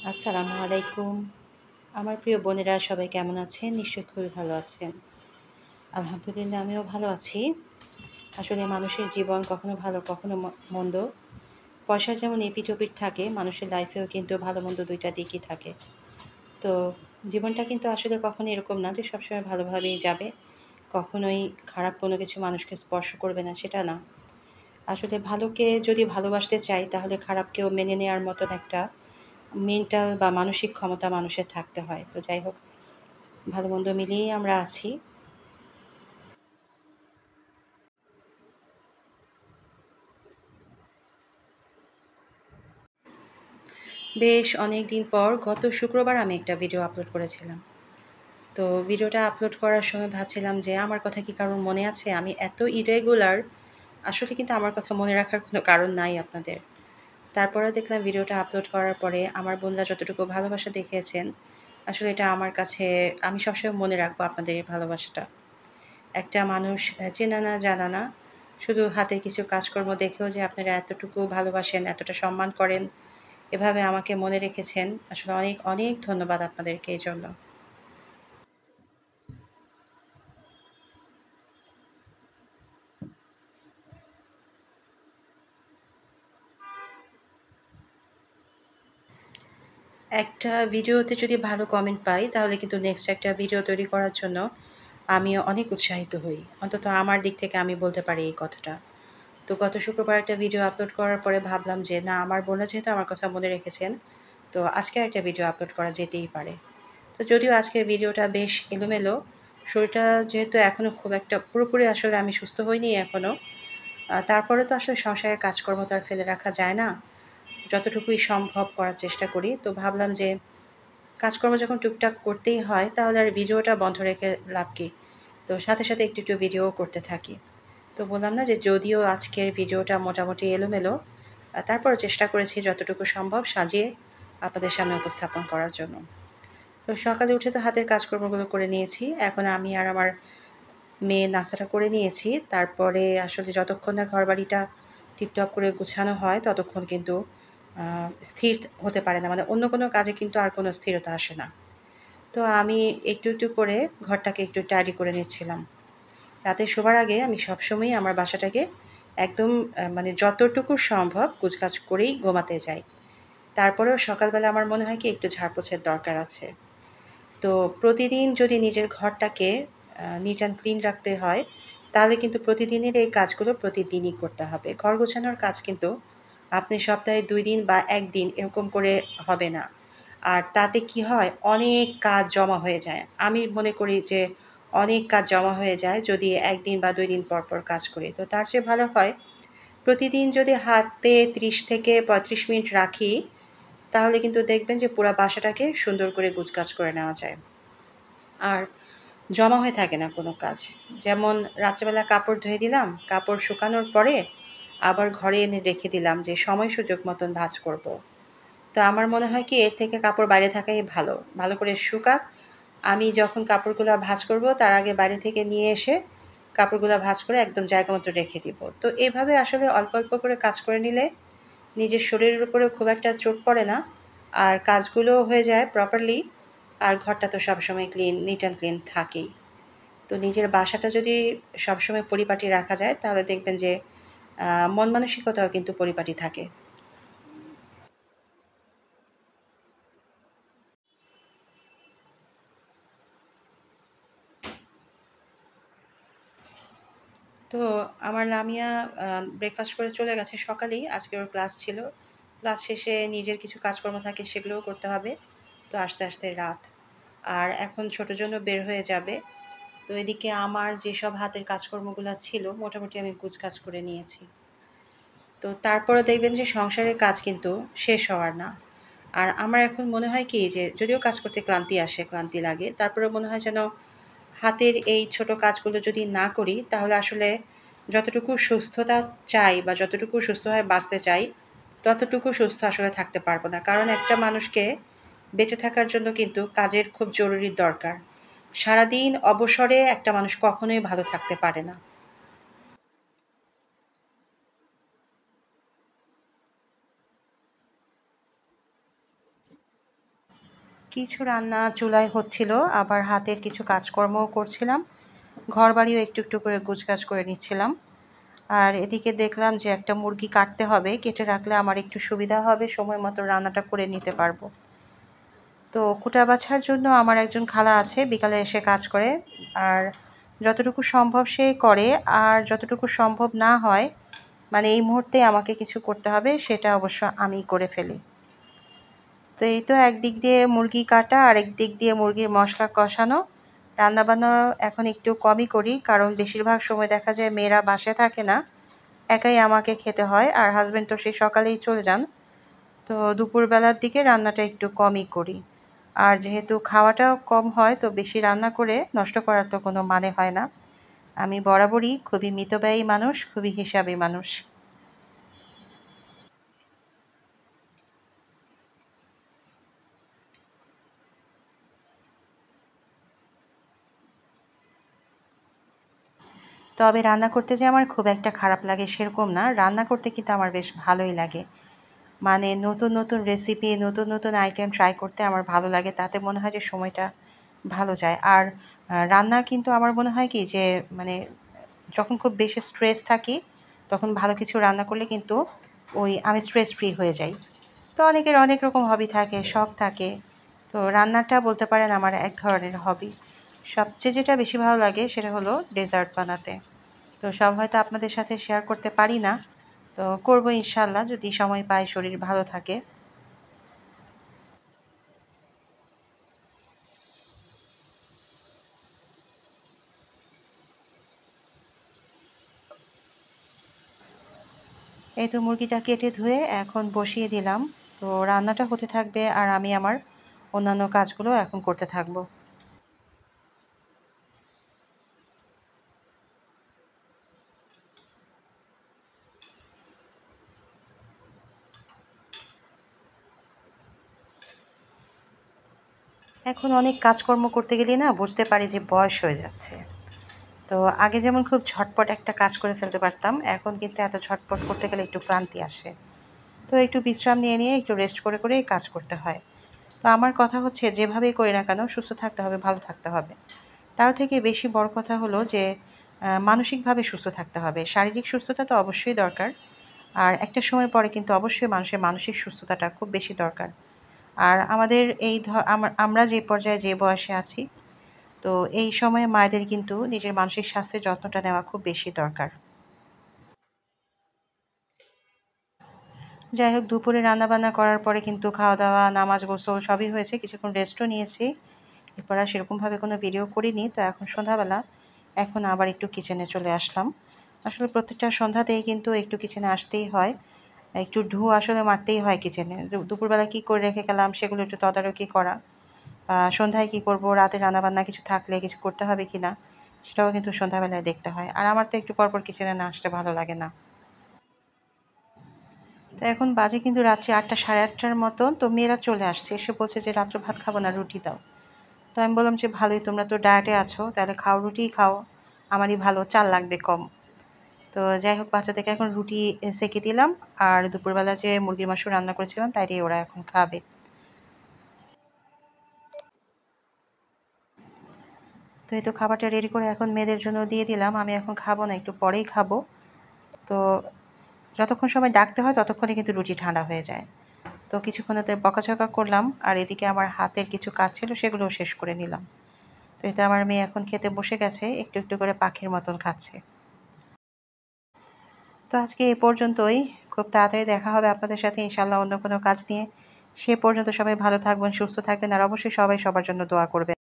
আসসালামু আলাইকুম। আমার প্রিয় বোনেরা সবাই কেমন আছেন? নিশ্চয়ই খুবই ভালো আছেন। আলহামদুলিল্লাহ আমিও ভালো আছি। আসলে মানুষের জীবন কখনো ভালো কখনো মন্দ। পয়সার যেমন এপিঠ-ওপিঠ থাকে, মানুষের লাইফেও কিন্তু ভালো-মন্দ ২ টা দিকই থাকে। তো জীবনটা কিন্তু আসলে কখনো এরকম না যে সবসময় ভালোভাবেই যাবে। কখনোই খারাপ কোনো কিছু মানুষকে স্পর্শ করবে না, সেটা না। আসলে ভালোকে যদি ভালোবাসতে চাই তাহলে খারাপকেও মেনে নেয়ার মতন একটা মেন্টাল বা মানসিক ক্ষমতা মানুষের থাকতে হয়। তো যাই হোক, ভালো-মন্দ মিলিয়েই আমরা আছি। বেশ অনেকদিন পর গত শুক্রবার আমি একটা ভিডিও আপলোড করেছিলাম। তো ভিডিওটা আপলোড করার সময় ভাবছিলাম যে আমার কথা কি কারোর মনে আছে? আমি এত ইরেগুলার, আসলে কিন্তু আমার কথা মনে রাখার কোনো কারণ নাই আপনাদের। তারপরেও দেখলাম ভিডিওটা আপলোড করার পরে আমার বোনরা যতটুকু ভালোবাসা দেখিয়েছেন, আসলে এটা আমার কাছে, আমি সবসময় মনে রাখবো আপনাদের এই ভালোবাসাটা। একটা মানুষ চেনা না জানা না, শুধু হাতের কিছু কাজকর্ম দেখেও যে আপনারা এতটুকু ভালোবাসেন, এতটা সম্মান করেন, এভাবে আমাকে মনে রেখেছেন। আসলে অনেক, অনেক ধন্যবাদ আপনাদেরকে এজন্য। একটা ভিডিওতে যদি ভালো কমেন্ট পাই, তাহলে কিন্তু নেক্সট একটা ভিডিও তৈরি করার জন্য আমিও অনেক উৎসাহিত হই। অন্তত আমার দিক থেকে আমি বলতে পারি এই কথাটা। তো গত শুক্রবার একটা ভিডিও আপলোড করার পরে ভাবলাম যে, না, আমার বোনরা যেহেতু আমার কথা মনে রেখেছেন, তো আজকে একটা ভিডিও আপলোড করা যেতেই পারে। তো যদিও আজকের ভিডিওটা বেশ এলোমেলো, শরীরটা যেহেতু এখনো খুব একটা পুরোপুরি, আসলে আমি সুস্থ হইনি এখনো। তারপরে তো আসলে সংসারের কাজকর্ম তো আর ফেলে রাখা যায় না। যতটুকুই সম্ভব করার চেষ্টা করি। তো ভাবলাম যে কাজকর্ম যখন টুকটাক করতেই হয়, তাহলে আর ভিডিওটা বন্ধ রেখে লাভ কি? তো সাথে, সাথে একটু, একটু ভিডিও করতে থাকি। তো বললাম না যে যদিও আজকের ভিডিওটা মোটামুটি এলোমেলো, তারপরেও চেষ্টা করেছি যতটুকু সম্ভব সাজিয়ে আপনাদের সামনে উপস্থাপন করার জন্য। তো সকালে উঠে তো হাতের কাজকর্মগুলো করে নিয়েছি। এখন আমি আর আমার মেয়ে নাস্তাটা করে নিয়েছি। তারপরে আসলে যতক্ষণ না ঘরবাড়িটা টিপটপ করে গুছানো হয়, ততক্ষণ কিন্তু আ স্থির হতে পারে না। মানে অন্য কোনো কাজে কিন্তু আর কোনো স্থিরতা আসে না। তো আমি একটু, একটু করে ঘরটাকে একটু টাইডি করে নিচ্ছিলাম। রাতে শোবার আগে আমি সবসময়ই আমার বাসাটাকে একদম মানে যতটুকু সম্ভব গোছগাছ করেই ঘুমাতে যাই। তারপরেও সকালবেলা আমার মনে হয় কি একটু ঝাড়পোছার দরকার আছে। তো প্রতিদিন যদি নিজের ঘরটাকে নিট অ্যান্ড ক্লিন রাখতে হয়, তাহলে কিন্তু প্রতিদিনের এই কাজগুলো প্রতিদিনই করতে হবে। ঘর গোছানোর কাজ কিন্তু আপনি সপ্তাহে ২ দিন বা ১ দিন এরকম করে হবে না। আর তাতে কি হয়? অনেক কাজ জমা হয়ে যায়। আমি মনে করি যে অনেক কাজ জমা হয়ে যায় যদি ১ দিন বা ২ দিন পর, পর কাজ করি। তো তার চেয়ে ভালো হয় প্রতিদিন যদি হাতে ৩০ থেকে ৩৫ মিনিট রাখি, তাহলে কিন্তু দেখবেন যে পুরা বাসাটাকে সুন্দর করে গুছগাছ করে নেওয়া যায়। আর জমা হয়ে থাকে না কোনো কাজ। যেমন রাত্রেবেলা কাপড় ধুয়ে দিলাম, কাপড় শুকানোর পরে আবার ঘরে এনে রেখে দিলাম যে সময় সুযোগ মতন ভাঁজ করব। তো আমার মনে হয় কি এর থেকে কাপড় বাইরে থাকাই ভালো। ভালো করে শুকাক। আমি যখন কাপড়গুলা ভাঁজ করব তার আগে বাইরে থেকে নিয়ে এসে কাপড়গুলা ভাঁজ করে একদম জায়গা মতো রেখে দিব। তো এভাবে আসলে অল্প, অল্প করে কাজ করে নিলে নিজের শরীরের উপরেও খুব একটা চোট পড়ে না। আর কাজগুলোও হয়ে যায় প্রপারলি। আর ঘরটা তো সবসময় ক্লিন, নিট অ্যান্ড ক্লিন থাকেই। তো নিজের বাসাটা যদি সবসময় পরিপাটি রাখা যায়, তাহলে দেখবেন যে মন মানসিকতাও কিন্তু পরিপাটি থাকে। তো আমার লামিয়া ব্রেকফাস্ট করে চলে গেছে সকালেই। আজকে ওর ক্লাস ছিল। ক্লাস শেষে নিজের কিছু কাজকর্ম থাকে, সেগুলোও করতে হবে। তো আস্তে, আস্তে রাত। আর এখন ছোটোর জন্য বের হয়ে যাবে। তো এদিকে আমার যেসব হাতের কাজকর্মগুলা ছিল, মোটামুটি আমি গুছগাছ করে নিয়েছি। তো তারপরে দেখবেন যে সংসারের কাজ কিন্তু শেষ হওয়ার না। আর আমার এখন মনে হয় কি যে যদিও কাজ করতে ক্লান্তি আসে, ক্লান্তি লাগে। তারপরেও মনে হয় যেন হাতের এই ছোট কাজগুলো যদি না করি, তাহলে আসলে যতটুকু সুস্থতা চাই বা যতটুকু সুস্থভাবে বাঁচতে চাই, ততটুকু সুস্থ আসলে থাকতে পারব না। কারণ একটা মানুষকে বেঁচে থাকার জন্য কিন্তু কাজের খুব জরুরি দরকার। সারাদিন অবসরে একটা মানুষ কখনোই ভালো থাকতে পারে না। কিছু রান্না চুলায় হচ্ছিল, আবার হাতের কিছু কাজকর্মও করছিলাম। ঘরবাড়িও একটু একটু করে গোছগাছ করে নিচ্ছিলাম। আর এদিকে দেখলাম যে একটা মুরগি কাটতে হবে, কেটে রাখলে আমার একটু সুবিধা হবে, সময় মতো রান্নাটা করে নিতে পারবো। তো কুটা বাছার জন্য আমার একজন খালা আছে, বিকালে এসে কাজ করে। আর যতটুকু সম্ভব সে করে, আর যতটুকু সম্ভব না হয়, মানে এই মুহূর্তে আমাকে কিছু করতে হবে, সেটা অবশ্য আমি করে ফেলি। তো এই তো একদিক দিয়ে মুরগি কাটা, আরেক দিক দিয়ে মুরগির মশলা কষানো। রান্নাবান্না এখন একটু কমই করি, কারণ বেশিরভাগ সময় দেখা যায় মেয়েরা বাসায় থাকে না, একাই আমাকে খেতে হয়। আর হাজব্যান্ড তো সেই সকালেই চলে যান, তো দুপুরবেলার দিকে রান্নাটা একটু কমই করি। আর যেহেতু খাওয়াটাও কম হয়, তো বেশি রান্না করে নষ্ট করার তো কোনো মানে হয় না। আমি বরাবরই খুবই মিতব্যয়ী মানুষ, খুবই হিসাবী মানুষ। তবে রান্না করতে যে আমার খুব একটা খারাপ লাগে সেরকম না, রান্না করতে কিন্তু আমার বেশ ভালোই লাগে। মানে নতুন নতুন রেসিপি, নতুন নতুন আইটেম ট্রাই করতে আমার ভালো লাগে, তাতে মনে হয় যে সময়টা ভালো যায়। আর রান্না কিন্তু আমার মনে হয় কি যে, মানে যখন খুব বেশি স্ট্রেস থাকি, তখন ভালো কিছু রান্না করলে কিন্তু আমি স্ট্রেস ফ্রি হয়ে যাই। তো অনেকের অনেক রকম হবি থাকে, শখ থাকে। তো রান্নাটা বলতে পারেন আমার এক ধরনের হবি। সবচেয়ে যেটা বেশি ভালো লাগে সেটা হলো ডেজার্ট বানাতে। তো সব হয়তো আপনাদের সাথে শেয়ার করতে পারি না, তো করবো ইনশাল্লাহ, যদি সময় পাই, শরীর ভালো থাকে। এই তো মুরগিটা কেটে ধুয়ে এখন বসিয়ে দিলাম। তো রান্নাটা হতে থাকবে আর আমি আমার অন্যান্য কাজগুলো এখন করতে থাকবো। এখন অনেক কাজকর্ম করতে গেলে না বুঝতে পারি যে বয়স হয়ে যাচ্ছে। তো আগে যেমন খুব ঝটপট একটা কাজ করে ফেলতে পারতাম, এখন কিন্তু এত ঝটপট করতে গেলে একটু ক্লান্তি আসে। তো একটু বিশ্রাম নিয়ে নিয়ে একটু রেস্ট করে করে কাজ করতে হয়। তো আমার কথা হচ্ছে, যেভাবেই করি না কেন সুস্থ থাকতে হবে, ভালো থাকতে হবে। তার থেকে বেশি বড় কথা হলো যে মানসিকভাবে সুস্থ থাকতে হবে। শারীরিক সুস্থতা তো অবশ্যই দরকার, আর একটা সময় পরে কিন্তু অবশ্যই মানুষের মানসিক সুস্থতাটা খুব বেশি দরকার। আর আমাদের আমরা যে পর্যায়ে, যে বয়সে আছি, তো এই সময়ে মায়েদের কিন্তু নিজের মানসিক স্বাস্থ্যের যত্নটা নেওয়া খুব বেশি দরকার। যাই হোক, দুপুরে রান্নাবান্না করার পরে কিন্তু খাওয়া দাওয়া, নামাজ, গোসল সবই হয়েছে, কিছুক্ষণ রেস্টও নিয়েছি। এরপর আর সেরকমভাবে কোনো ভিডিও করিনি। তো এখন সন্ধ্যাবেলা, এখন আবার একটু কিচেনে চলে আসলাম। আসলে প্রত্যেকটা সন্ধ্যাতেই কিন্তু একটু কিচেনে আসতেই হয়, একটু আসলে মারতেই হয় কিচেনে। দুপুরবেলা কী করে রেখে গেলাম সেগুলো একটু তদারকি করা, বা সন্ধ্যায় কী করব, রাতে রান্নাবান্না কিছু থাকলে কিছু করতে হবে কি না, সেটাও কিন্তু সন্ধ্যাবেলায় দেখতে হয়। আর আমার তো একটু পরপর কিচেনে না আসতে ভালো লাগে না। তো এখন বাজে কিন্তু রাত্রি ৮টা, সাড়ে ৮টার মতন। তো মেয়েরা চলে আসছে, এসে বলছে যে রাত্রে ভাত খাবো না, রুটি দাও। তো আমি বললাম যে ভালোই, তোমরা তো ডায়েটে আছো, তাহলে খাও, রুটিই খাও, আমারই ভালো, চাল লাগবে কম। তো যাই হোক, বাচ্চাদেরকে এখন রুটি সেঁকে দিলাম। আর দুপুরবেলা যে মুরগির মাংস রান্না করেছিলাম, তাই দিয়ে ওরা এখন খাবে। তো এই তো খাবারটা রেডি করে এখন মেয়েদের জন্য দিয়ে দিলাম। আমি এখন খাবো না, একটু পরেই খাবো। তো যতক্ষণ সময় ডাকতে হয় ততক্ষণে কিন্তু রুটি ঠান্ডা হয়ে যায়। তো কিছুক্ষণ ওদের বকাঝকা করলাম, আর এদিকে আমার হাতের কিছু কাজ ছিল সেগুলোও শেষ করে নিলাম। তো এতে আমার মেয়ে এখন খেতে বসে গেছে, একটু একটু করে পাখির মতন খাচ্ছে। তো আজকে এ পর্যন্তই। খুব তাড়াতাড়ি দেখা হবে আপনাদের সাথে ইনশাআল্লাহ অন্য কোনো কাজ নিয়ে। সে পর্যন্ত সবাই ভালো থাকবেন, সুস্থ থাকবেন, আর অবশ্যই সবাই সবার জন্য দোয়া করবেন।